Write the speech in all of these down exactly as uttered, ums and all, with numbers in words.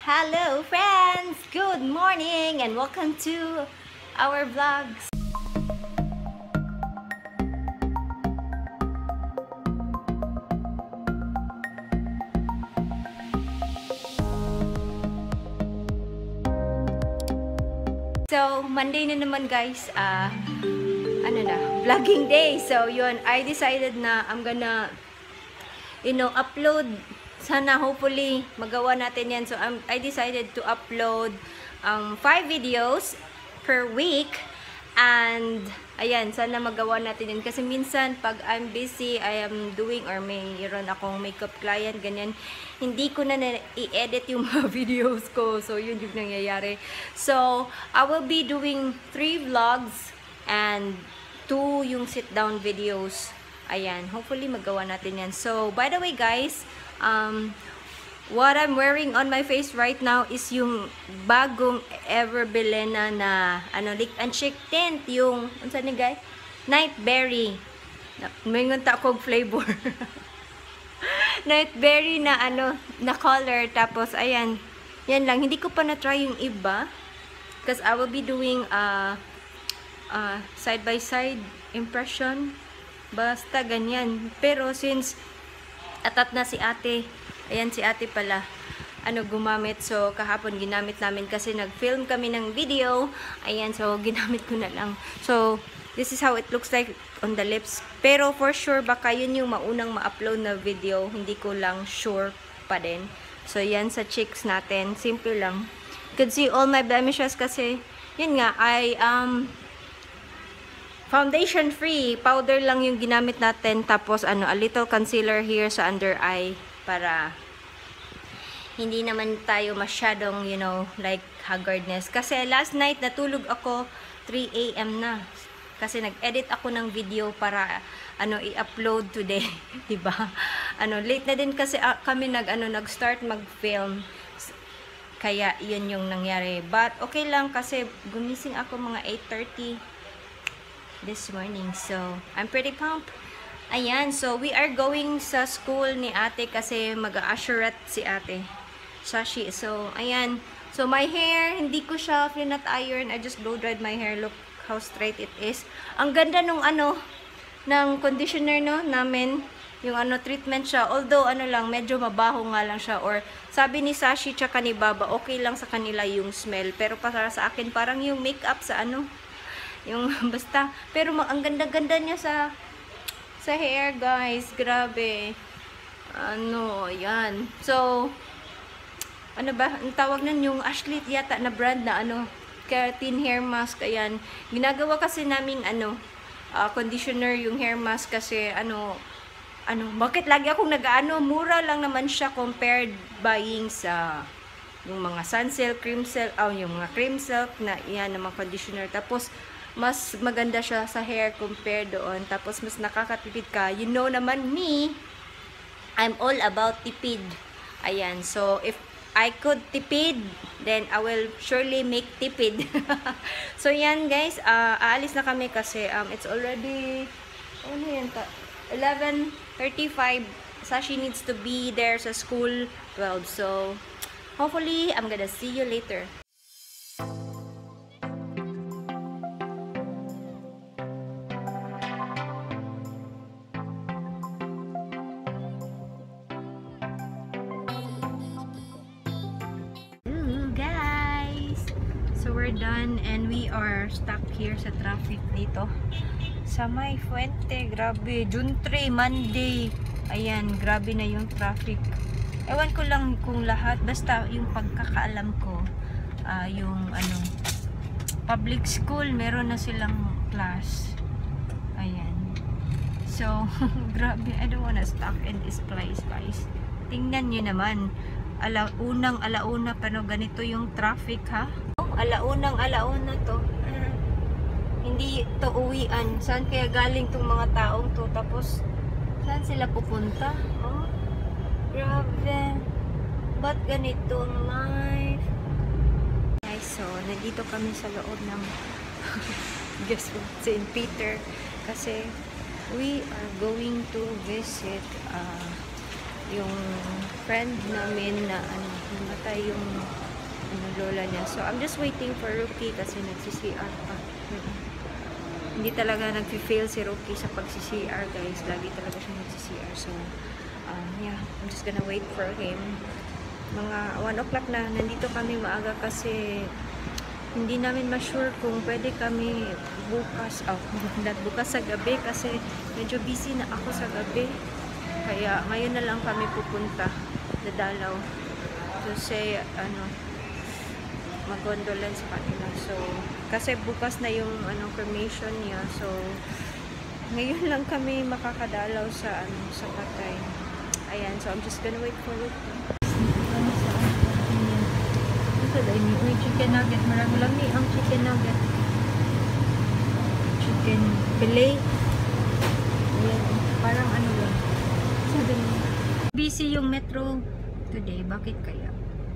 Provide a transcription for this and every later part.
Hello friends! Good morning and welcome to our vlogs. So, Monday na naman guys, uh, ano na, vlogging day. So, yun, I decided na I'm gonna, you know, upload. Sana hopefully magawa natin yan. So um, I decided to upload um, five videos per week. And ayan, sana magawa natin yan. Kasi minsan pag I'm busy, I am doing or mayroon akong makeup client, ganyan, hindi ko na i-edit yung mga videos ko. So yun yung nangyayari. So I will be doing three vlogs and two yung sit down videos. Ayan, hopefully magawa natin yan. So by the way guys, Um, what I'm wearing on my face right now is yung bagong Ever Belena na ano, lick and shake tint, yung unsa ni guys? Nightberry. May ngunta akong flavor. Nightberry na ano, na color. Tapos ayan, yan lang. Hindi ko pa na-try yung iba because I will be doing uh, uh, side by side impression. Basta ganyan. Pero since atat na si ate. Ayan si ate pala. Ano gumamit. So kahapon ginamit namin kasi nag-film kami ng video. Ayan, so ginamit ko na lang. So this is how it looks like on the lips. Pero for sure baka yun yung maunang ma-upload na video. Hindi ko lang sure pa din. So yan sa cheeks natin. Simple lang. You can see all my blemishes kasi yun nga I um foundation free, powder lang yung ginamit natin, tapos ano, a little concealer here sa under eye para hindi naman tayo masyadong, you know, like haggardness. Kasi last night natulog ako three A M na. Kasi nag-edit ako ng video para ano i-upload today, 'di ba? Ano, late na din kasi uh, kami nag ano nag-start mag-film. Kaya 'yun yung nangyari. But okay lang kasi gumising ako mga eight thirty this morning. So, I'm pretty pumped. Ayan, so we are going sa school ni ate kasi mag-a-assurate si ate. Sashi. So, ayan. So, my hair, hindi ko siya flinat iron. I just blow dried my hair. Look how straight it is. Ang ganda nung ano, ng conditioner no, namin. Yung ano, treatment siya. Although, ano lang, medyo mabaho nga lang siya. Or, sabi ni Sashi tsaka ni Baba, okay lang sa kanila yung smell. Pero para sa akin, parang yung makeup sa ano, yung basta, pero ang ganda-ganda niya sa sa hair guys, grabe. Ano, yan. So, ano ba, ang tawag nun yung Ashley yata na brand na ano, keratin hair mask, ayan. Ginagawa kasi naming ano, uh, conditioner yung hair mask kasi ano, ano, bakit lagi akong nag-ano, mura lang naman siya compared buying sa yung mga Sunsilk, Cream Silk, oh, yung mga Cream Silk na yan, na mga conditioner. Tapos, mas maganda siya sa hair compared doon. Tapos, mas nakakatipid ka. You know naman me, I'm all about tipid. Ayan. So, if I could tipid, then I will surely make tipid. So, yan guys. Uh, aalis na kami kasi um, it's already, ano yan ta? eleven thirty-five. Sashi needs to be there sa school twelve. So, hopefully, I'm gonna see you later. So we're done and we are stuck here sa traffic dito sa May Fuente. Grabe, June three, Monday. Ayan, grabe na yung traffic. Ewan ko lang kung lahat, basta yung pagkakaalam ko, uh, yung ano, public school, meron na silang class. Ayan. So, grabe, I don't wanna stuck in this place guys. Tingnan nyo naman, alaunang alauna pa no, ganito yung traffic ha. Alaunang alauna to. Uh, hindi to uwian. Saan kaya galing tong mga taong to? Tapos, saan sila pupunta? Oh, grabe. Ba't ganito ang life? Guys, so, nandito kami sa loob ng guess what? Saint Peter. Kasi, we are going to visit uh, yung friend namin na ano, namatay yung ano, lola niya. So, I'm just waiting for Rookie kasi nagsi-C R pa. Hmm. Hindi talaga nag-fail si Rookie sa pag-C R, guys. Lagi talaga siya nagsi-C R. So, um, yeah, I'm just gonna wait for him. Mga one o'clock na, nandito kami maaga kasi hindi namin ma-sure kung pwede kami bukas, oh, not bukas sa gabi kasi medyo busy na ako sa gabi. Kaya ngayon na lang kami pupunta, dadalaw. To say, ano, mag-condolence sa kanila. So, kasi bukas na yung ano, cremation niya. So, ngayon lang kami makakadalaw sa ano, sa patay. Ayan, so I'm just gonna wait for it. May chicken nugget. Marami lang ni ang chicken nugget. Chicken fillet. Ayan. Parang ano lang. Sabi niya. Busy yung metro today. Bakit kaya?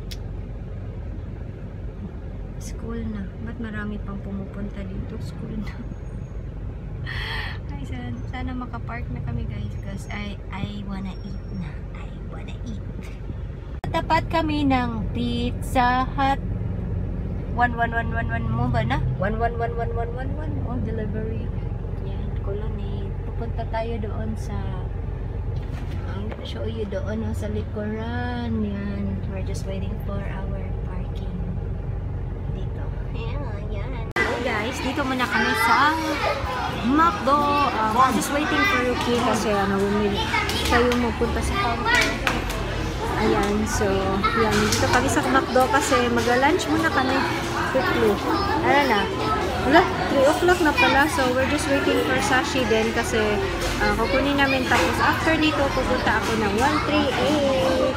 School na. Ba't marami pang pumupunta dito? School na. Ay, sana, sana makapark na kami, guys. Because I, I wanna eat na. I wanna eat. Tapat kami ng Pizza Hut. one one one one one mo ba na? one one one one one one one oh, delivery. Yan, Colonnade. Pupunta tayo doon sa I'm gonna show you doon oh, sa likuran. Yan. We're just waiting for our parking. Dito. Ayan, yan. Hey guys, dito muna kami sa McDo. Um, I'm just waiting for Yuki kasi ano, siya yung magpunta sa counter. Ayan, so, yan. Dito kami sa McDo kasi magla-lunch muna kami. Quickly. Ano na? Wala, three o'clock na pala. So, we're just waiting for Sashi din kasi uh, kukunin namin. Tapos, after dito, pupunta ako ng one three eight.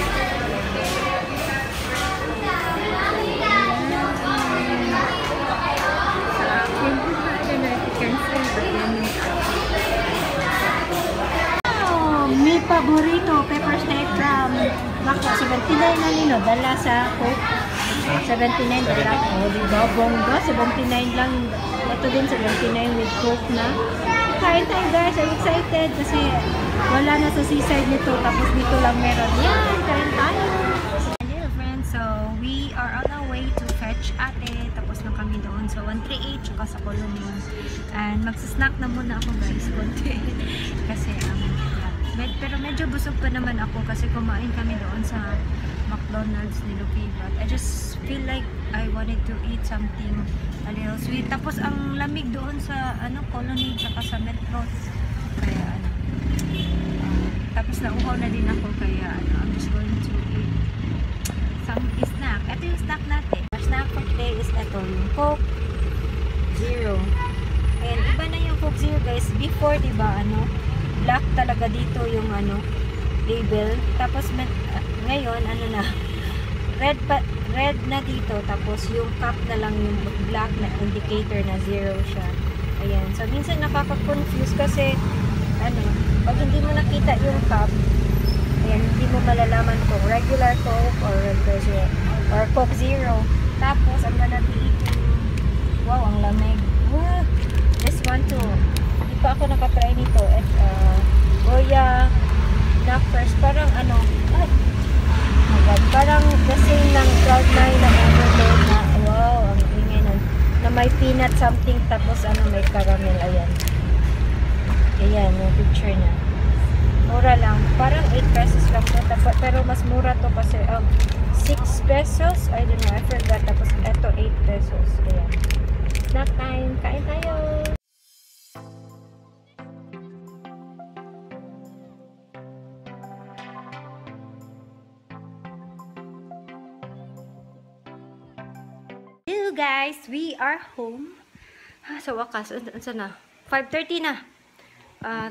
May paborito, pepper steak from Mako, seventy-nine na nino, dala sa Coke, seventy-nine dala, o diba, bongga, seventy-nine lang, ito din seventy-nine with Coke na. Kain tayo guys, I'm excited kasi wala na sa seaside nito, tapos dito lang meron. Yan, kain tayo! Hello friends, so we are on our way to fetch ate, tapos na kami doon sa one three eight, tsaka sa Colonnade. And magsasnack na muna ako guys, konti, kasi um, Med, pero medyo busog pa naman ako kasi kumain kami doon sa McDonald's ni Lucky. But I just feel like I wanted to eat something a little sweet. Tapos ang lamig doon sa ano Colonnade tsaka sa Metro. Kaya ano. Uh, tapos nauhaw na din ako kaya ano, I'm just going to eat some snack. Ito yung snack natin. Our snack for today is ito yung Coke Zero. And iba na yung Coke Zero guys. Before diba ano black talaga dito yung ano label, tapos uh, ngayon ano na red pa, red na dito, tapos yung cup na lang yung black na indicator na zero siya. Ayan, so minsan nakaka-confuse kasi ano, pag hindi mo nakita yung cup, ayan, hindi mo malalaman kung regular Coke or regular zero or Coke Zero. Tapos ang gonna be eating, wow, ang lamig. Wow, this one too. Hindi pa ako nakatry nito at uh, Goya Knockers, parang ano ay, oh God, parang the same ng Cloud nine na overload na wow, ang ingay nun na may peanut something tapos ano may caramel, ayan ayan yung picture na mura lang, parang eight pesos lang to, pero mas mura to kasi um, six pesos, I don't know, I forgot, tapos eto eight pesos, ayan snack time, kain tayo. Hello guys, we are home. Ah, sa wakas, saan na? five thirty na. Uh,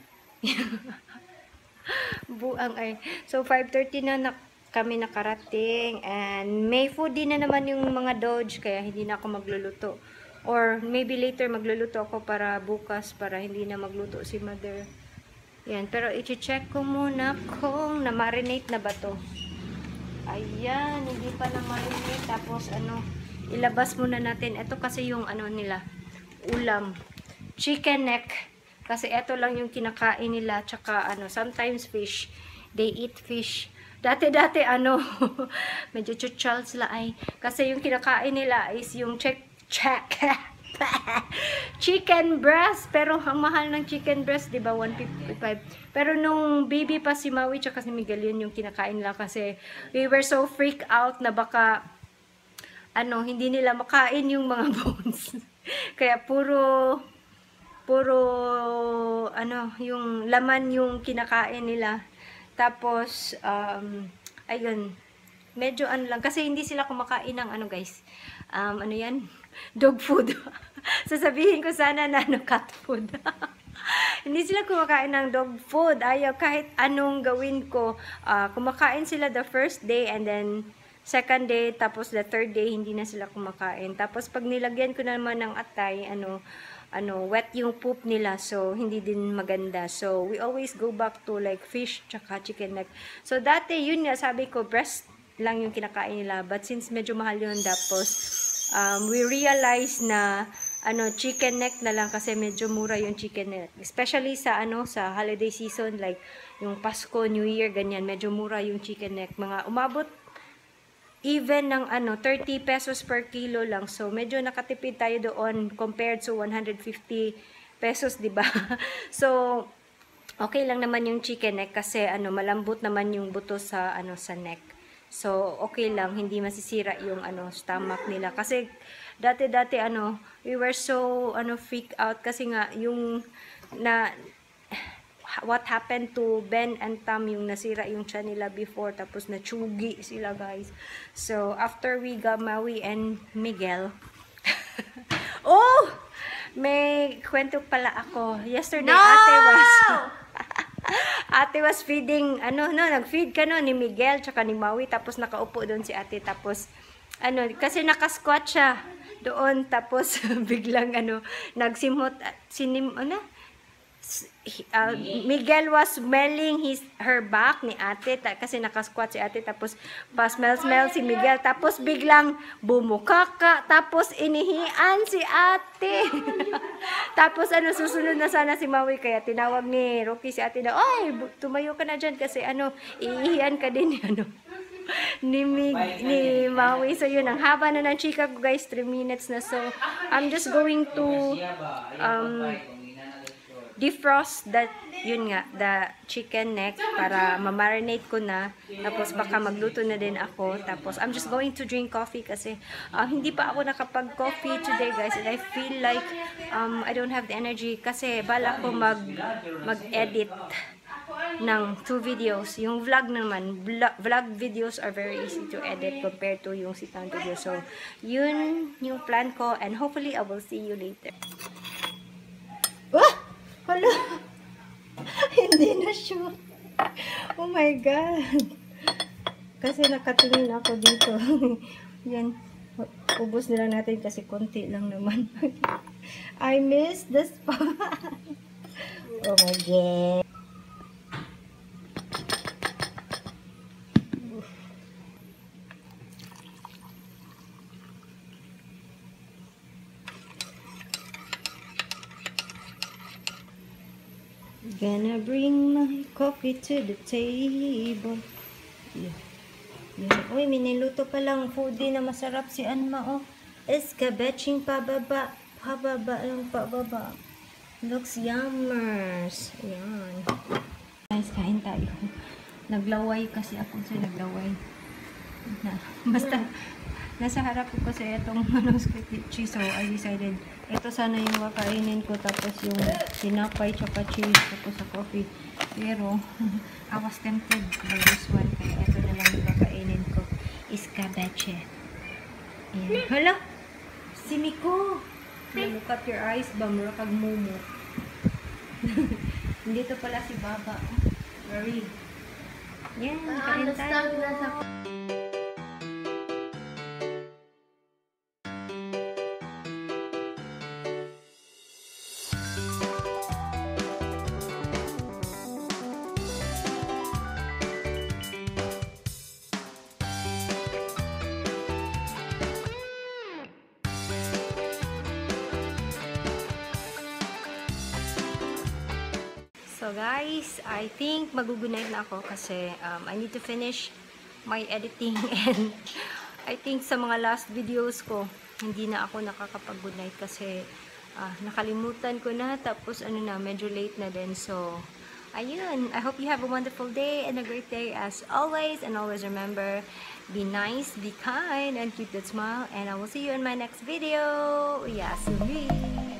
buang ay. So five thirty na, na kami nakarating and may food din na naman yung mga Doge kaya hindi na ako magluluto. Or maybe later magluluto ako para bukas para hindi na magluto si mother. Yan, pero i-check ko muna kung na-marinate na ba to. Ayan, hindi pa na-marinate. Tapos ano, ilabas muna natin. Ito kasi yung ano nila, ulam. Chicken neck. Kasi ito lang yung kinakain nila. Tsaka ano, sometimes fish. they eat fish. Dati-dati ano, medyo chuchal sila ay. Kasi yung kinakain nila is yung check, check, chicken breast. Pero ang mahal ng chicken breast, di ba, one fifty-five. Pero nung baby pa si Maui tsaka si Miguel, yun yung kinakain nila kasi we were so freak out na baka, ano, hindi nila makain yung mga bones. Kaya puro, puro, ano, yung laman yung kinakain nila. Tapos, um, ayun, medyo ano lang, kasi hindi sila kumakain ng ano guys, um, ano yan, dog food. Sasabihin ko sana na ano, cat food. Hindi sila kumakain ng dog food. Ayaw, kahit anong gawin ko, uh, kumakain sila the first day and then second day, tapos the third day, hindi na sila kumakain. Tapos pag nilagyan ko naman ng atay, ano, ano, wet yung poop nila, so hindi din maganda. So we always go back to like fish tsaka chicken neck. So dati yun nga, sabi ko breast lang yung kinakain nila, but since medyo mahal yun, tapos um, we realize na ano, chicken neck na lang kasi medyo mura yung chicken neck, especially sa ano, sa holiday season like yung Pasko, New Year, ganyan, medyo mura yung chicken neck, mga umabot even ng ano, thirty pesos per kilo lang. So, medyo nakatipid tayo doon compared to one hundred fifty pesos, di ba? So, okay lang naman yung chicken neck kasi ano, malambot naman yung buto sa ano, sa neck. So, okay lang, hindi masisira yung ano, stomach nila. Kasi dati-dati ano, we were so ano, freak out kasi nga yung na what happened to Ben and Tam, yung nasira yung tiyan nila before, tapos natsugi sila guys. So after we got Maui and Miguel, oh, may kwento pala ako. Yesterday, no! ate was ate was feeding, ano, no, nag-feed ka no, ni Miguel tsaka ni Maui, tapos nakaupo doon si ate, tapos ano, kasi nakasquat siya doon, tapos biglang ano, nagsimot, sinim, ano, Uh, Miguel was smelling his her back ni ate ta, kasi nakasquat si ate, tapos pa smell smell si Miguel, tapos biglang bumukaka, tapos inihian si ate. Tapos ano, susunod na sana si Maui, kaya tinawag ni Rocky si ate na, "Oy, tumayo ka na diyan kasi ano, iihian ka din ni ano ni Mig, ni Maui." So yun, ang haba na ng chika ko guys, three minutes na. So I'm just going to um defrost that, yun nga, the chicken neck para ma-marinate ko na, tapos baka magluto na din ako. Tapos I'm just going to drink coffee kasi uh, hindi pa ako nakapag-coffee today guys, and I feel like um, I don't have the energy kasi bala ko mag mag-edit ng two videos. Yung vlog naman, vlog, vlog videos are very easy to edit compared to yung sitang video. So yun yung plan ko, and hopefully I will see you later. Oh! Hala, hindi na shoot. Oh my God. Kasi nakatingin ako dito. Yan. Ubus na lang natin kasi konti lang naman. I miss the spot. Oh my God. Gonna bring my coffee to the table. Yeah. Yeah. Uy, miniluto pa lang foodie na masarap si Anma, oh. Escabeching pababa. Pababa lang, pababa. Looks yummers. Ayan. Guys, kain tayo. Naglaway kasi ako, so naglaway. Na, basta, nasa harap ko kasi itong manuscript cheese, so I decided ito sana yung kakainin ko, tapos yung tinapay tsaka cheese, tapos sa coffee. Pero I was tempted by this one, kaya ito na lang yung kakainin ko, escabeche. Ayan. Hala, si Miko, look at your eyes ba, mura kag mumu. Dito pala si Baba. Very. Yan, kain tayo. So So guys, I think mag-good night na ako kasi um, I need to finish my editing and I think sa mga last videos ko, hindi na ako nakakapag-good night kasi uh, nakalimutan ko na tapos ano na, medyo late na din. So, ayun. I hope you have a wonderful day and a great day as always. And always remember, be nice, be kind, and keep that smile. And I will see you in my next video. Yasumi!